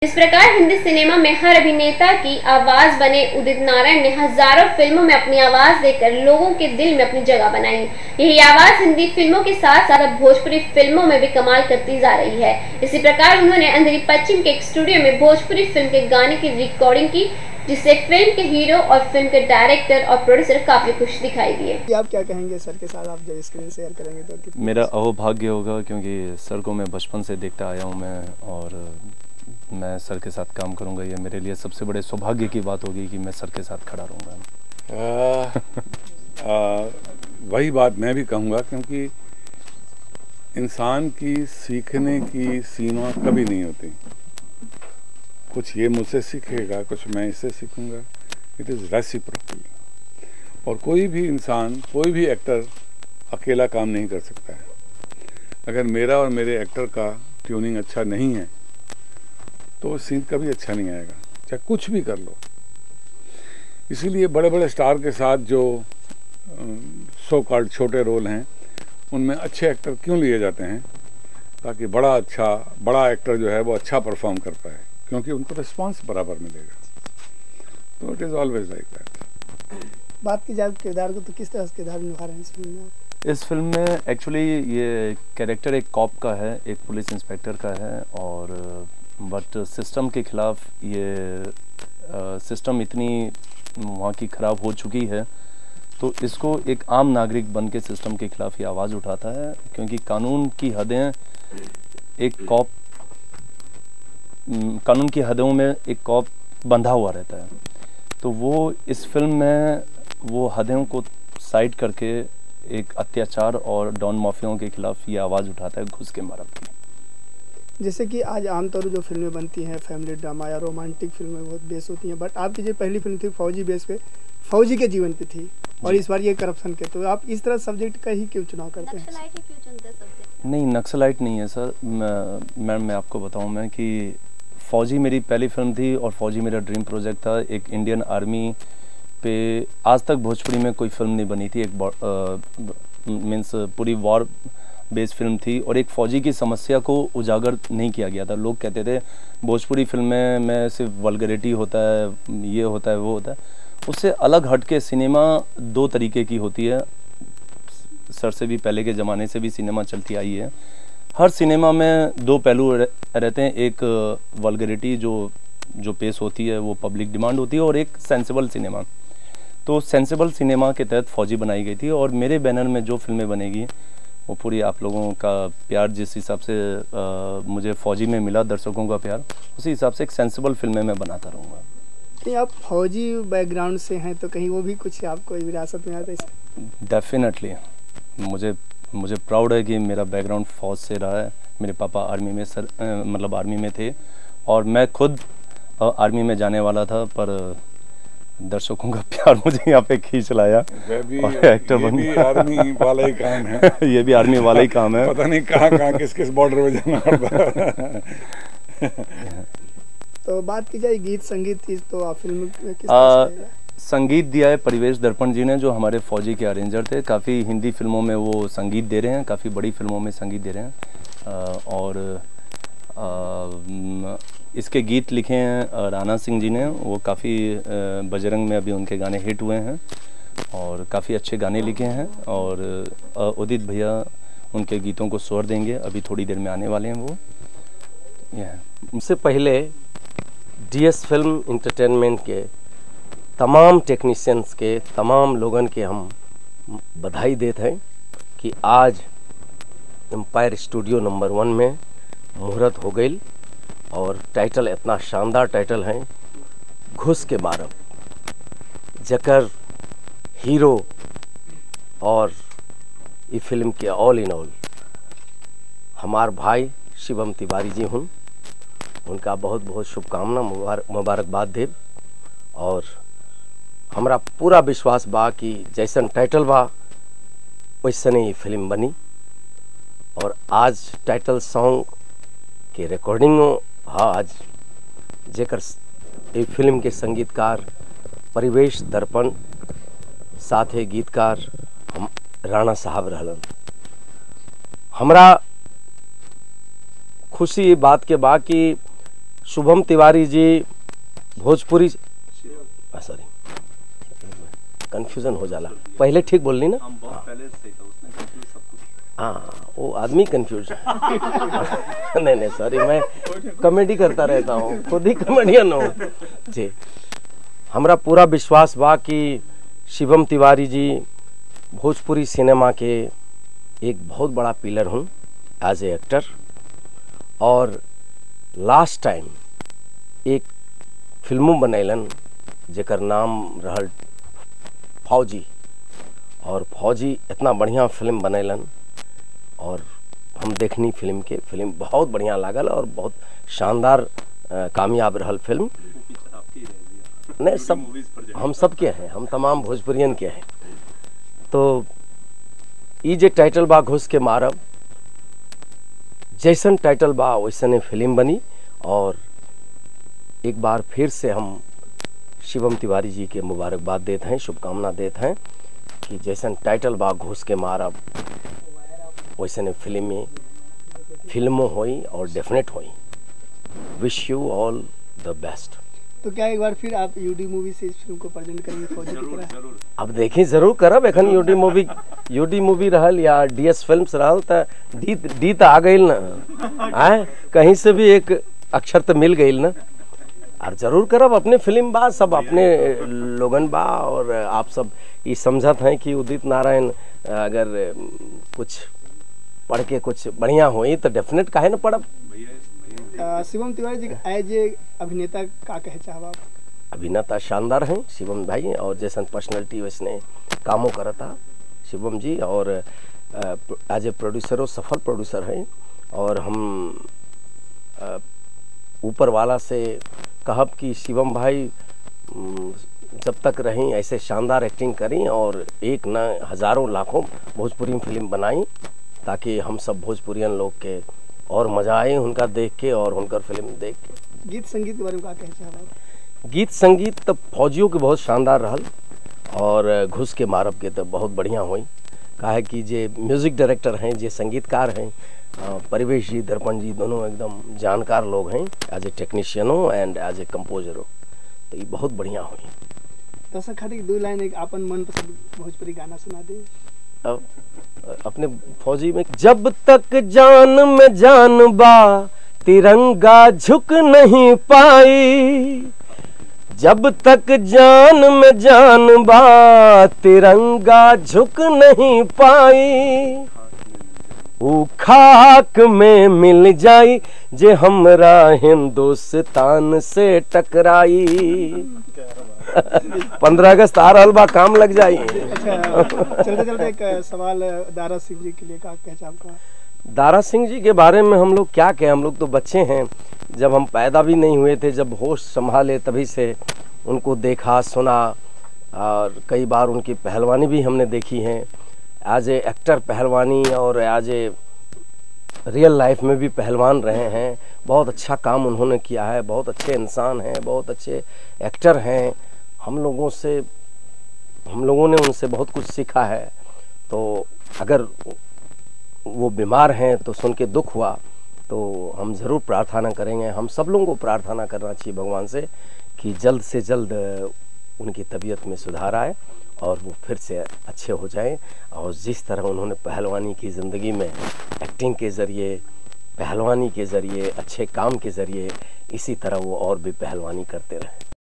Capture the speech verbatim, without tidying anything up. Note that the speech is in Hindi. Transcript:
इस प्रकार हिंदी सिनेमा में हर अभिनेता की आवाज बने उदित नारायण ने हजारों फिल्मों में अपनी आवाज देकर लोगों के दिल में अपनी जगह बनाई। यही आवाज हिंदी फिल्मों के साथ साथ अब भोजपुरी फिल्मों में भी कमाल करती जा रही है। इसी प्रकार उन्होंने अंधेरी पश्चिम के एक स्टूडियो में भोजपुरी फिल्म के गाने की रिकॉर्डिंग की, जिससे फिल्म के हीरो और फिल्म के डायरेक्टर और प्रोड्यूसर काफी खुश दिखाई दिए। आप क्या कहेंगे सर के साथ, आप जब स्क्रीन शेयर करेंगे तो? मेरा अहोभाग्य होगा क्योंकि सर को मैं बचपन से देखता आया हूँ मैं, और मैं सर के साथ काम करूँगा, ये मेरे लिए सबसे बड़े सौभाग्य की बात होगी कि मैं सर के साथ खड़ा रहूँगा। वही बात मैं भी कहूँगा, क्योंकि इंसान की सीखने की सीमा कभी नहीं होती। कुछ ये मुझसे सीखेगा, कुछ मैं इससे सीखूंगा। It is reciprocal. और कोई भी इंसान, कोई भी एक्टर अकेला काम नहीं कर सकता है। अगर मेरा और मेरे एक्टर का ट्यूनिंग अच्छा नहीं है तो सीन कभी अच्छा नहीं आएगा, चाहे कुछ भी कर लो। इसीलिए बड़े बड़े स्टार के साथ जो सो कॉल्ड छोटे रोल हैं, उनमें अच्छे एक्टर क्यों लिए जाते हैं? ताकि बड़ा अच्छा बड़ा एक्टर जो है वो अच्छा परफॉर्म कर पाए, क्योंकि उनको रिस्पांस बराबर मिलेगा। तो it is always like that. बात की जाए किरदार को, तो किस तरह से किरदार निभा रहे हैं इस फिल्म में? इस फिल्म में एक्चुअली ये कैरेक्टर एक कॉप का है, एक पुलिस इंस्पेक्टर का है, और बट सिस्टम के खिलाफ ये सिस्टम इतनी वहाँ की ख़राब हो चुकी है, तो इसको एक आम नागरिक बन के सिस्टम के खिलाफ ये आवाज़ उठाता है, क्योंकि कानून की हदें एक कॉप कानून की हदों में एक कॉप बंधा हुआ रहता है। तो वो इस फिल्म में वो हदों को साइड करके एक अत्याचार और डॉन माफियाओं के खिलाफ ये आवाज़ उठाता है, घुस के मारब की। जैसे कि आज आमतौर जो फिल्में बनती हैं फैमिली ड्रामा या रोमांटिक फिल्में बहुत बेस होती हैं, बट आपकी जो पहली फिल्म थी फौजी बेस पे, फौजी के जीवन पे थी, और इस बार ये करप्शन के, तो आप इस तरह सब्जेक्ट का ही क्यों चुनाव करते हैं? नक्सलाइट ही क्यों चुनते हैं सब्जेक्ट? नहीं, नक्सलाइट नहीं है सर। मैम मैं आपको बताऊं मैं कि फ़ौजी मेरी पहली फिल्म थी और फ़ौजी मेरा ड्रीम प्रोजेक्ट था। एक इंडियन आर्मी पे आज तक भोजपुरी में कोई फिल्म नहीं बनी थी, एक मीन्स पूरी वॉर बेस्ड फिल्म थी, और एक फ़ौजी की समस्या को उजागर नहीं किया गया था। लोग कहते थे भोजपुरी फिल्में में सिर्फ वल्गरिटी होता है, ये होता है, वो होता है। उससे अलग हट के सिनेमा दो तरीके की होती है। सर से भी पहले के ज़माने से भी सिनेमा चलती आई है। हर सिनेमा में दो पहलू रहते हैं, एक वल्गरिटी जो जो पेश होती है वो पब्लिक डिमांड होती है, और एक सेंसिबल सिनेमा। तो सेंसिबल सिनेमा के तहत फ़ौजी बनाई गई थी, और मेरे बैनर में जो फिल्में बनेगी वो पूरी आप लोगों का प्यार जिस हिसाब से आ, मुझे फ़ौजी में मिला, दर्शकों का प्यार, उसी हिसाब से एक सेंसिबल फिल्में मैं बनाता रहूँगा। नहीं, आप फौजी बैकग्राउंड से हैं तो कहीं वो भी कुछ आपको विरासत में आता है? डेफिनेटली मुझे मुझे प्राउड है कि मेरा बैकग्राउंड फौज से रहा है। मेरे पापा आर्मी में सर आ, मतलब आर्मी में थे, और मैं खुद आ, आर्मी में जाने वाला था, पर दर्शकों का प्यार मुझे यहाँ पे खींच लाया और एक्टर बन गया। आर्मी वाला ही काम है। ये भी आर्मी वाला ही काम है। पता नहीं कहाँ कहाँ किस किस बॉर्डर में जाना पड़ता है। तो बात की जाए गीत संगीत की, तो आप फिल्म में किस आ, संगीत दिया है परिवेश दर्पण जी ने, जो हमारे फौजी के अरेंजर थे। काफ़ी हिंदी फिल्मों में वो संगीत दे रहे हैं, काफ़ी बड़ी फिल्मों में संगीत दे रहे हैं, आ, और आ, इसके गीत लिखे हैं राणा सिंह जी ने। वो काफ़ी बजरंग में अभी उनके गाने हिट हुए हैं, और काफ़ी अच्छे गाने लिखे हैं, और उदित भैया उनके गीतों को स्वर देंगे, अभी थोड़ी देर में आने वाले हैं वो। यह उससे पहले डीएस फिल्म इंटरटेनमेंट के तमाम टेक्नीशियंस के, तमाम लोगन के हम बधाई देते हैं कि आज एम्पायर स्टूडियो नंबर वन में मुहूर्त हो गई, और टाइटल इतना शानदार टाइटल है, घुस के मारब, जकर हीरो और ये फिल्म के ऑल इन ऑल हमार भाई शिवम तिवारी जी हूँ। उनका बहुत बहुत शुभकामना, मुबारकबाद देव, और हमरा पूरा विश्वास बा कि जैसन टाइटल बा वैसने ये फिल्म बनी। और आज टाइटल सॉन्ग के रिकॉर्डिंग हाँ आज जेकर ये फिल्म के संगीतकार परिवेश दर्पण, साथ ही गीतकार हम राणा साहब रहलन। हमरा खुशी बात के बा कि शुभम तिवारी जी भोजपुरी, सॉरी कंफ्यूजन हो जाला, पहले ठीक बोल ली ना, हाँ वो आदमी कंफ्यूज नहीं नहीं सॉरी, मैं कॉमेडी करता रहता हूँ, खुद ही कॉमेडियन हूँ जी। हमरा पूरा विश्वास बा कि शिवम तिवारी जी भोजपुरी सिनेमा के एक बहुत बड़ा पिलर हूँ एज ए एक्टर, और लास्ट टाइम एक फिल्मों बनैलन जेकर नाम रहल फौजी, और फौजी इतना बढ़िया फिल्म बनैलन और हम देखनी फिल्म के, फिल्म बहुत बढ़िया लागल और बहुत शानदार आ, कामयाब रहल फिल्म। नहीं सब हम सब के हैं, हम तमाम भोजपुरियन के हैं। तो ई जे टाइटल बा घुस के मारब, जैसन टाइटल बा वैसने फिल्म बनी, और एक बार फिर से हम शिवम तिवारी जी के मुबारकबाद देते हैं, शुभकामना देते हैं कि जैसन टाइटल बा घुस के मारब वैसने फिल्म में फिल्मों हुई और डेफिनेट हुई। Wish you all the best. तो क्या एक बार फिर आप यूडी मूवी से इस फिल्म को प्रेजेंट करेंगे फौजी की तरह? अब देखिए जरूर करब, एखन यूडी मूवी यूडी मूवी रहल या डीएस फिल्म्स रहल त डी डी त आ गई ना, आए कहीं से भी एक अक्षर तो मिल गई ना, और जरूर करब। अपने फिल्म बा, सब अपने लोगन बा, और आप सब ये समझत हैं कि उदित नारायण अगर कुछ पढ़ के कुछ बढ़िया हुई तो डेफिनेट काहे न पढ़ब। शिवम तिवारी जी एज ए अभिनेता का कहे चाहब आप? अभिनेता शानदार हैं शिवम भाई, और जैसन पर्सनैलिटी वैसने कामों करता शिवम जी, और एज ए प्रोड्यूसर सफल प्रोड्यूसर हैं। और हम ऊपर वाला से कहब कि शिवम भाई जब तक रहें ऐसे शानदार एक्टिंग करें और एक न हज़ारों लाखों भोजपुरी फिल्म बनाई, ताकि हम सब भोजपुरियन लोग के और मज़ा आए उनका देख के और उनका फिल्म देख के। गीत संगीत के बारे में क्या कहे चाहब आप? गीत संगीत तो फौजियों के बहुत शानदार रहल, और घुस के मारब के तो बहुत बढ़िया हुई। काहे कि जे म्यूज़िक डायरेक्टर हैं, जे संगीतकार हैं, परिवेश जी, दर्पण जी, दोनों एकदम जानकार लोग हैं एज ए टेक्नीशियनो एंड एज ए कंपोजरो, तो ये बहुत बढ़िया हुई। दर्शक खातिर दो लाइन एक अपन मनपसंद भोजपुरी गाना सुना दे। अब अपने फौजी में, जब तक जान में जान बा तिरंगा झुक नहीं पाई, जब तक जान में जान बा तिरंगा झुक नहीं पाई, ऊ खाक में मिल जाई जे हमरा हिंदुस्तान से टकराई। पंद्रह अगस्त आ रहा बा, काम लग जाई। अच्छा, चलते चलते एक सवाल दारा सिंह जी के लिए क्या कहे चाहब का? दारा सिंह जी के बारे में हम लोग क्या कहें, हम लोग तो बच्चे हैं, जब हम पैदा भी नहीं हुए थे, जब होश संभाले तभी से उनको देखा सुना, और कई बार उनकी पहलवानी भी हमने देखी है। एज ए एक्टर पहलवानी और एज ए रियल लाइफ में भी पहलवान रहे हैं। बहुत अच्छा काम उन्होंने किया है, बहुत अच्छे इंसान हैं, बहुत अच्छे एक्टर हैं। हम लोगों से हम लोगों ने उनसे बहुत कुछ सीखा है। तो अगर वो बीमार हैं तो सुन के दुख हुआ, तो हम ज़रूर प्रार्थना करेंगे, हम सब लोगों को प्रार्थना करना चाहिए भगवान से कि जल्द से जल्द उनकी तबीयत में सुधार आए और वो फिर से अच्छे हो जाएं। और जिस तरह उन्होंने पहलवानी की ज़िंदगी में एक्टिंग के ज़रिए, पहलवानी के ज़रिए, अच्छे काम के ज़रिए, इसी तरह वो और भी पहलवानी करते रहें।